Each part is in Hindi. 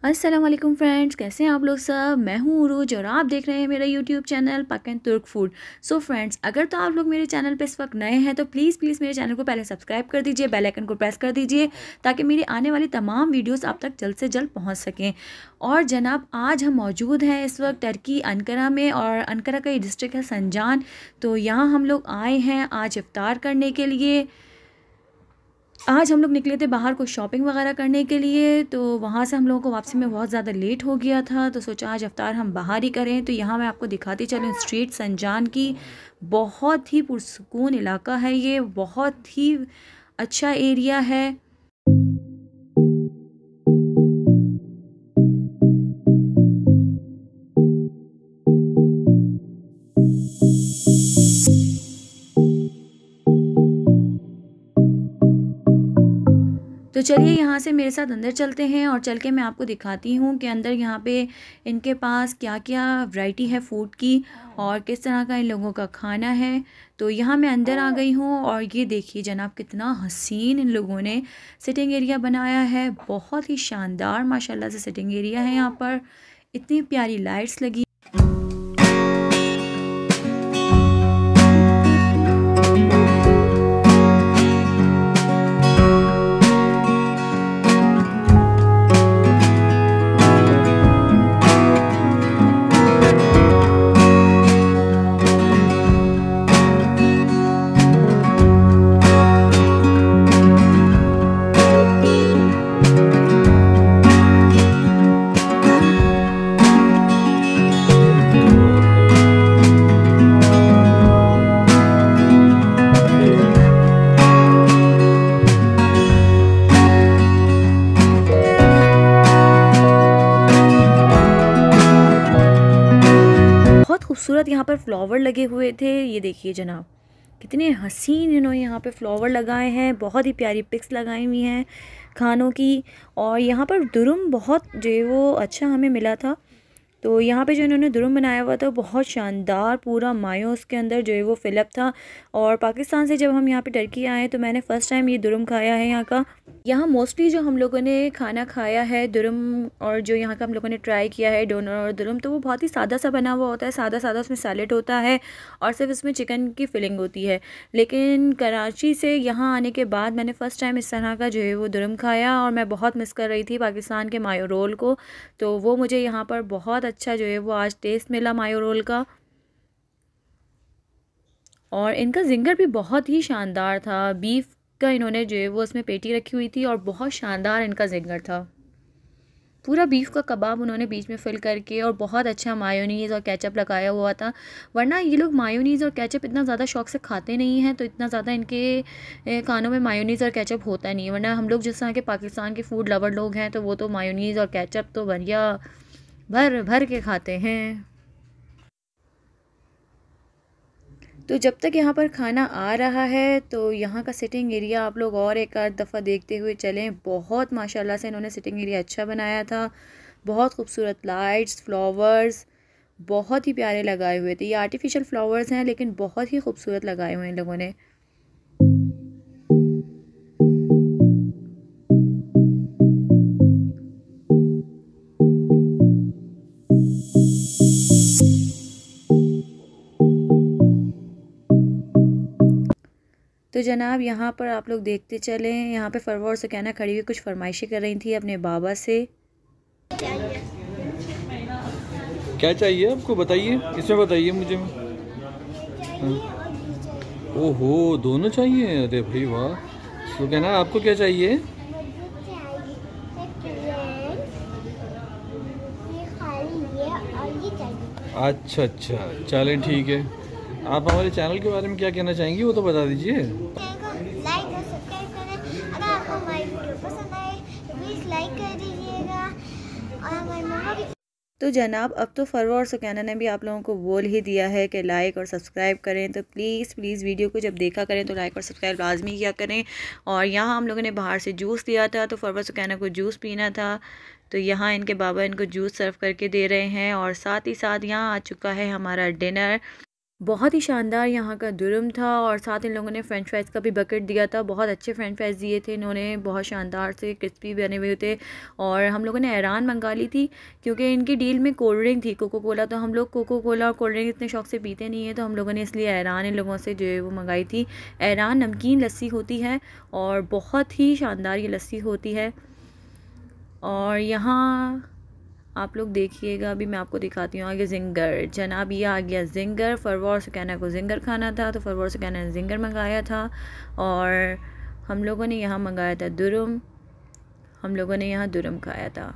अस्सलाम वालेकुम फ्रेंड्स, कैसे हैं आप लोग सब। मैं हूँ उरूज और आप देख रहे हैं मेरा YouTube channel Pak and Turk food. So friends, अगर तो आप लोग मेरे चैनल पे इस वक्त नए हैं तो प्लीज़ मेरे चैनल को पहले सब्सक्राइब कर दीजिए, बेल आइकन को प्रेस कर दीजिए ताकि मेरी आने वाली तमाम वीडियोस आप तक जल्द से जल्द पहुँच सकें। और जनाब, आज हम मौजूद हैं इस वक्त टर्की अंकारा में, और अंकारा का ये डिस्ट्रिक्ट है संजान। तो यहाँ हम लोग आए हैं आज इफ्तार करने के लिए। आज हम लोग निकले थे बाहर कुछ शॉपिंग वगैरह करने के लिए, तो वहाँ से हम लोगों को वापसी में बहुत ज़्यादा लेट हो गया था, तो सोचा आज इफ्तार हम बाहर ही करें। तो यहाँ मैं आपको दिखाती चलूँ स्ट्रीट संजान की। बहुत ही पुरसुकून इलाका है ये, बहुत ही अच्छा एरिया है। तो चलिए यहाँ से मेरे साथ अंदर चलते हैं और चल के मैं आपको दिखाती हूँ कि अंदर यहाँ पे इनके पास क्या क्या वैरायटी है फ़ूड की और किस तरह का इन लोगों का खाना है। तो यहाँ मैं अंदर आ गई हूँ और ये देखिए जनाब, कितना हसीन इन लोगों ने सिटिंग एरिया बनाया है। बहुत ही शानदार माशाल्लाह से सिटिंग एरिया है यहाँ पर, इतनी प्यारी लाइट्स लगी। बहुत खूबसूरत यहाँ पर फ्लावर लगे हुए थे। ये देखिए जनाब, कितने हसीन इन्होंने यहाँ पे फ्लावर लगाए हैं, बहुत ही प्यारी पिक्स लगाई हुई हैं खानों की। और यहाँ पर दुरुम बहुत जो है वो अच्छा हमें मिला था। तो यहाँ पे जो इन्होंने दुरुम बनाया हुआ था बहुत शानदार, पूरा मायो उसके अंदर जो है वो फिलअप था। और पाकिस्तान से जब हम यहाँ पे टर्की आए तो मैंने फ़र्स्ट टाइम ये दुरुम खाया है यहाँ का। यहाँ मोस्टली जो हम लोगों ने खाना खाया है दुरुम, और जो यहाँ का हम लोगों ने ट्राई किया है डोनर और दुरुम, तो वो बहुत ही सादा सा बना हुआ होता है, सादा सादा उसमें सैलेड होता है और सिर्फ इसमें चिकन की फिलिंग होती है। लेकिन कराची से यहाँ आने के बाद मैंने फ़र्स्ट टाइम इस तरह का जो है वो दुरुम खाया और मैं बहुत मिस कर रही थी पाकिस्तान के मायो रोल को। तो वो मुझे यहाँ पर बहुत अच्छा जो है वो आज टेस्ट मिला मायो रोल का। और इनका जिंगर भी बहुत ही शानदार था, बीफ का इन्होंने जो है वो उसमें पेटी रखी हुई थी और बहुत शानदार इनका जिंगर था। पूरा बीफ का कबाब उन्होंने बीच में फिल करके और बहुत अच्छा मायोनीज़ और केचप लगाया हुआ था। वरना ये लोग मायोनीज़ और केचप इतना ज़्यादा शौक से खाते नहीं हैं, तो इतना ज़्यादा इनके खानों में मायोनीज़ और केचप होता नहीं है। वरना हम लोग जिस तरह के पाकिस्तान के फूड लवर लोग हैं तो वो तो मायोनीज़ और केचप तो बढ़िया भर भर के खाते हैं। तो जब तक यहाँ पर खाना आ रहा है तो यहाँ का सिटिंग एरिया आप लोग और एक आध दफ़ा देखते हुए चलें। बहुत माशाल्लाह से इन्होंने सिटिंग एरिया अच्छा बनाया था। बहुत खूबसूरत लाइट्स, फ्लावर्स बहुत ही प्यारे लगाए हुए थे। ये आर्टिफिशियल फ्लावर्स हैं लेकिन बहुत ही खूबसूरत लगाए हुए हैं इन लोगों ने। तो जनाब, यहाँ पर आप लोग देखते चलें, यहाँ पे फरवा और सुकैना खड़ी हुई कुछ फरमाइशें कर रही थी अपने बाबा से। क्या चाहिए आपको, बताइए, इसमें बताइए मुझे। हाँ। ओहो, दोनों चाहिए, अरे भाई वाह। तो कहना आपको क्या चाहिए? अच्छा अच्छा, चलें ठीक है। आप हमारे चैनल के बारे में क्या कहना चाहेंगी वो तो बता दीजिए। लाइक और सब्सक्राइब करें। अगर आपको हमारी वीडियो पसंद आए तो प्लीज़ लाइक कर दीजिएगा। और हमारी मम्मा भी। तो जनाब, अब तो फरवा और सुकैना ने भी आप लोगों को बोल ही दिया है कि लाइक और सब्सक्राइब करें, तो प्लीज़ वीडियो को जब देखा करें तो लाइक और सब्सक्राइब लाजमी किया करें। और यहाँ हम लोगों ने बाहर से जूस लिया था, तो फरवा सुकैना को जूस पीना था, तो यहाँ इनके बाबा इनको जूस सर्व करके दे रहे हैं। और साथ ही साथ यहाँ आ चुका है हमारा डिनर। बहुत ही शानदार यहाँ का दुरुम था और साथ इन लोगों ने फ्रेंच फ्राइज़ का भी बकेट दिया था। बहुत अच्छे फ्रेंच फ्राइज़ दिए थे इन्होंने, बहुत शानदार से क्रिस्पी बने हुए थे। और हम लोगों ने ऐरान मंगा ली थी क्योंकि इनकी डील में कोल्ड ड्रिंक थी, कोको कोला। तो हम लोग कोको कोला और कोल्ड ड्रिंक इतने शौक से पीते नहीं हैं, तो हम लोगों ने इसलिए ऐरान इन लोगों से जो है वो मंगाई थी। ऐरान नमकीन लस्सी होती है और बहुत ही शानदार ये लस्सी होती है। और यहाँ आप लोग देखिएगा, अभी मैं आपको दिखाती हूँ आगे जिंगर। जनाब ये आ गया जिंगर। फरवर सुकैना को जिंगर खाना था तो फरवर सुकैना ने जिंगर मंगाया था। और हम लोगों ने यहाँ मंगाया था दुरुम, हम लोगों ने यहाँ दुरुम खाया था।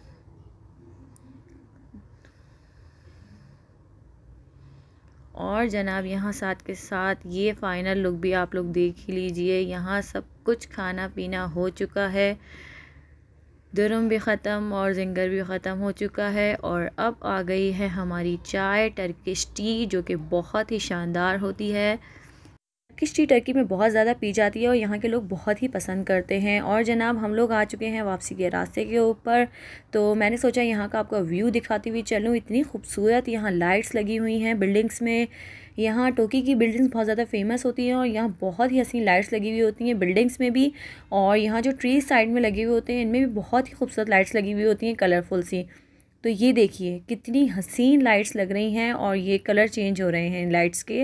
और जनाब यहाँ साथ के साथ ये फ़ाइनल लुक भी आप लोग देख ही लीजिए। यहाँ सब कुछ खाना पीना हो चुका है, दुरुम भी ख़त्म और जिंगर भी ख़त्म हो चुका है। और अब आ गई है हमारी चाय, टर्किश टी, जो कि बहुत ही शानदार होती है। टर्किश टी टर्की में बहुत ज़्यादा पी जाती है और यहाँ के लोग बहुत ही पसंद करते हैं। और जनाब हम लोग आ चुके हैं वापसी के रास्ते के ऊपर, तो मैंने सोचा यहाँ का आपको व्यू दिखाती हुई चलूँ। इतनी खूबसूरत यहाँ लाइट्स लगी हुई हैं बिल्डिंग्स में। यहाँ टोकी की बिल्डिंग्स बहुत ज़्यादा फेमस होती हैं और यहाँ बहुत ही हसीन लाइट्स लगी हुई होती हैं बिल्डिंग्स में भी। और यहाँ जो ट्रीज साइड में लगे हुए होते हैं इनमें भी बहुत ही खूबसूरत लाइट्स लगी हुई होती हैं, कलरफुल सी। तो ये देखिए कितनी हसीन लाइट्स लग रही हैं और ये कलर चेंज हो रहे हैं इन लाइट्स के।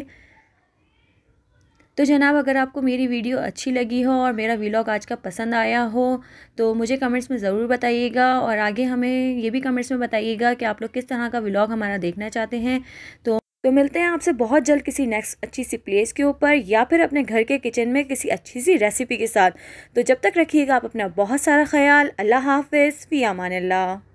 तो जनाब अगर आपको मेरी वीडियो अच्छी लगी हो और मेरा व्लॉग आज का पसंद आया हो तो मुझे कमेंट्स में ज़रूर बताइएगा। और आगे हमें ये भी कमेंट्स में बताइएगा कि आप लोग किस तरह का व्लॉग हमारा देखना चाहते हैं। तो मिलते हैं आपसे बहुत जल्द किसी नेक्स्ट अच्छी सी प्लेस के ऊपर या फिर अपने घर के किचन में किसी अच्छी सी रेसिपी के साथ। तो जब तक रखिएगा आप अपना बहुत सारा ख्याल। अल्लाह हाफ़िज़, फ़ी अमान अल्लाह।